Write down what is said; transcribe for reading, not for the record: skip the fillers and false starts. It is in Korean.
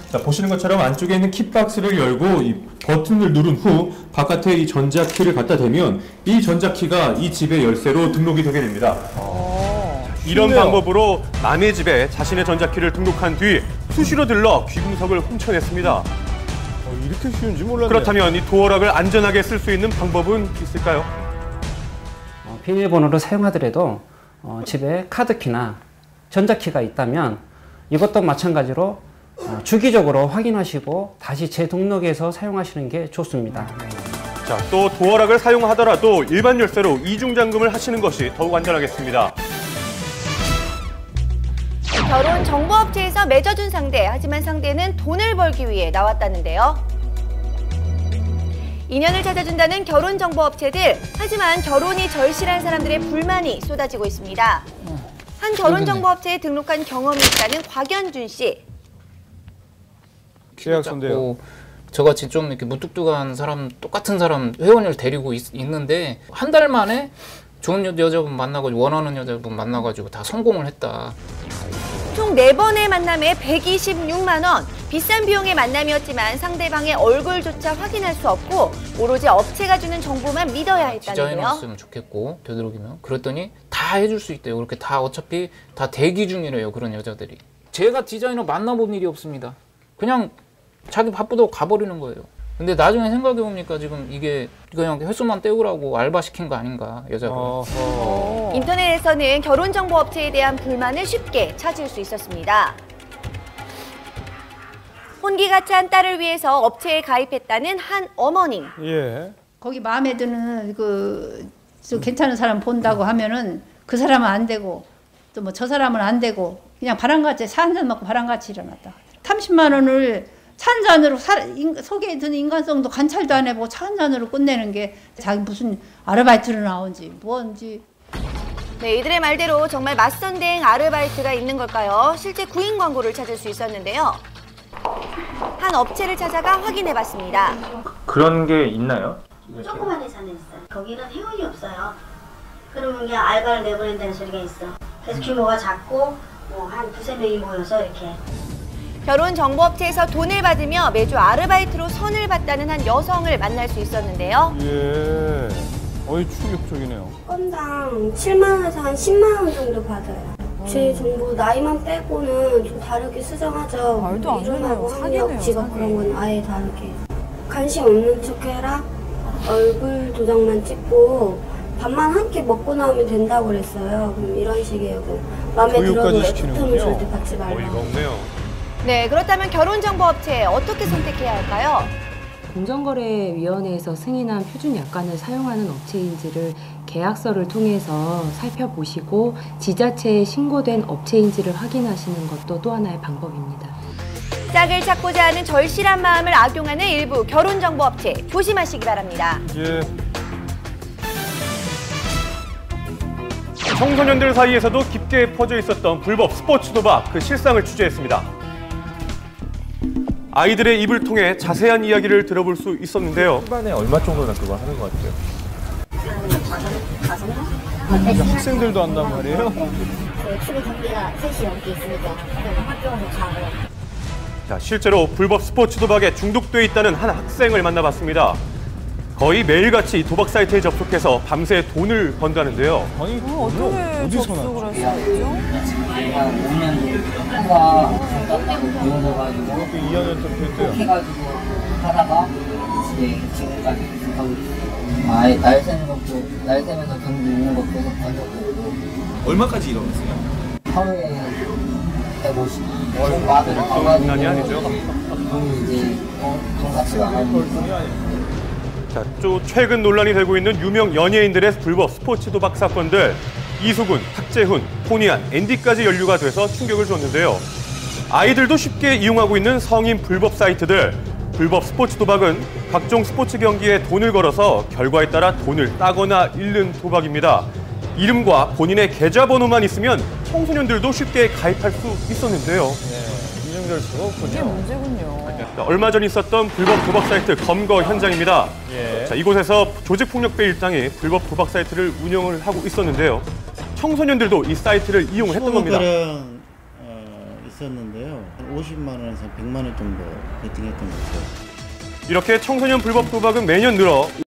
자, 보시는 것처럼 안쪽에 있는 키박스를 열고 이 버튼을 누른 후 바깥에 이 전자키를 갖다 대면 이 전자키가 이 집의 열쇠로 등록이 되게 됩니다. 이런 방법으로 남의 집에 자신의 전자키를 등록한 뒤 수시로 들러 귀금속을 훔쳐냈습니다. 이렇게 쉬운지 몰랐네요. 그렇다면 이 도어락을 안전하게 쓸 수 있는 방법은 있을까요? 비밀번호를 사용하더라도 집에 카드키나 전자키가 있다면 이것도 마찬가지로 주기적으로 확인하시고 다시 재등록해서 사용하시는 게 좋습니다. 자, 또 도어락을 사용하더라도 일반 열쇠로 이중 잠금을 하시는 것이 더욱 안전하겠습니다. 결혼 정보업체에서 맺어준 상대, 하지만 상대는 돈을 벌기 위해 나왔다는데요. 인연을 찾아준다는 결혼 정보업체들, 하지만 결혼이 절실한 사람들의 불만이 쏟아지고 있습니다. 한 결혼 정보업체에 등록한 경험이 있다는 곽연준 씨. 계약서인데요. 저같이 좀 이렇게 무뚝뚝한 사람, 똑같은 사람 회원을 데리고 있는데 한 달 만에 좋은 여자분 만나가지고 원하는 여자분 만나가지고 다 성공을 했다. 총 4번의 만남에 126만 원. 비싼 비용의 만남이었지만 상대방의 얼굴조차 확인할 수 없고 오로지 업체가 주는 정보만 믿어야 했다는데요. 디자인했으면 좋겠고 되도록이면 그랬더니 다 해줄 수 있대요. 그렇게 다 어차피 다 대기 중이래요. 그런 여자들이. 제가 디자이너 만나본 일이 없습니다. 그냥 자기 바쁘다고 가버리는 거예요. 근데 나중에 생각해보니까 지금 이게 그냥 횟수만 떼우라고 알바 시킨 거 아닌가, 여자가. 인터넷에서는 결혼정보업체에 대한 불만을 쉽게 찾을 수 있었습니다. 혼기가 찬 딸을 위해서 업체에 가입했다는 한 어머님. 예. 거기 마음에 드는 좀 괜찮은 사람 본다고 하면은 그 사람은 안 되고 또 뭐 저 사람은 안 되고 그냥 바람같이 차 한 잔 먹고 바람같이 일어났다. 30만 원을 차 한 잔으로 속에 드는 인간성도 관찰도 안 해보고 차 한 잔으로 끝내는 게 자기 무슨 아르바이트로 나온지 뭔지. 네, 이들의 말대로 정말 맞선 대행 아르바이트가 있는 걸까요? 실제 구인 광고를 찾을 수 있었는데요. 한 업체를 찾아가 확인해봤습니다. 그런 게 있나요? 조그만 회사는 있어요. 거기는 회원이 없어요. 그러면 그냥 알바를 내보낸다는 소리가 있어. 그래서 규모가 작고 뭐 한 두세 명이 모여서 이렇게. 결혼정보업체에서 돈을 받으며 매주 아르바이트로 선을 받다는 한 여성을 만날 수 있었는데요. 예. 충격적이네요. 건당 7만 원에서 한 10만 원 정도 받아요. 제 정보 나이만 빼고는 좀 다르게 수정하죠. 말도 안 되네요. 학력, 직업 그런 건 아예 다르게. 관심 없는 척해라. 얼굴 도장만 찍고 밥만 한 끼 먹고 나오면 된다고 그랬어요. 그럼 이런 식이고 마음에 들어도 애프터는 절대 받지 말라고. 어이가 없네요. 네, 그렇다면 결혼정보업체 어떻게 선택해야 할까요? 공정거래위원회에서 승인한 표준 약관을 사용하는 업체인지를 계약서를 통해서 살펴보시고 지자체에 신고된 업체인지를 확인하시는 것도 또 하나의 방법입니다. 짝을 찾고자 하는 절실한 마음을 악용하는 일부 결혼정보업체 조심하시기 바랍니다. 예. 청소년들 사이에서도 깊게 퍼져 있었던 불법 스포츠 도박 그 실상을 취재했습니다. 아이들의 입을 통해 자세한 이야기를 들어볼 수 있었는데요. 시간에 얼마 정도나 그거 하는 것 같아요? 학생들도 한단 말이에요? 출근 경비가 3시 넘게 있으니까 학교에서 자고. 자, 실제로 불법 스포츠 도박에 중독돼 있다는 한 학생을 만나봤습니다. 거의 매일같이 도박 사이트에 접속해서 밤새 돈을 번다는데요. 아니, 어떻게 접속을 할 수 있죠? 제가 5년 후가 배워가지고 2학년 때 했대요. 해가지고 하다가 이제 지금까지 하고 있어요. 아예 날 새는 것도 날 새면서 돈 모으는 것도 계속 하고. 얼마까지 일어났어요? 하루에 150. 마들을 가가지고 장난이 아니죠. 이제 돈 같지가 않고. 자, 또 최근 논란이 되고 있는 유명 연예인들의 불법 스포츠 도박 사건들. 이수근, 탁재훈, 포니안, 앤디까지 연루가 돼서 충격을 줬는데요. 아이들도 쉽게 이용하고 있는 성인 불법 사이트들. 불법 스포츠 도박은 각종 스포츠 경기에 돈을 걸어서 결과에 따라 돈을 따거나 잃는 도박입니다. 이름과 본인의 계좌번호만 있으면 청소년들도 쉽게 가입할 수 있었는데요. 네, 인증 절차가 없군요. 이게 문제군요. 얼마 전 있었던 불법 도박 사이트 검거 현장입니다. 예. 자, 이곳에서 조직폭력배 일당이 불법 도박 사이트를 운영을 하고 있었는데요. 청소년들도 이 사이트를 이용을 했던 겁니다. 있었는데요. 한 50만 원에서 100만 원 정도 베팅했던 것 같아요. 이렇게 청소년 불법 도박은 매년 늘어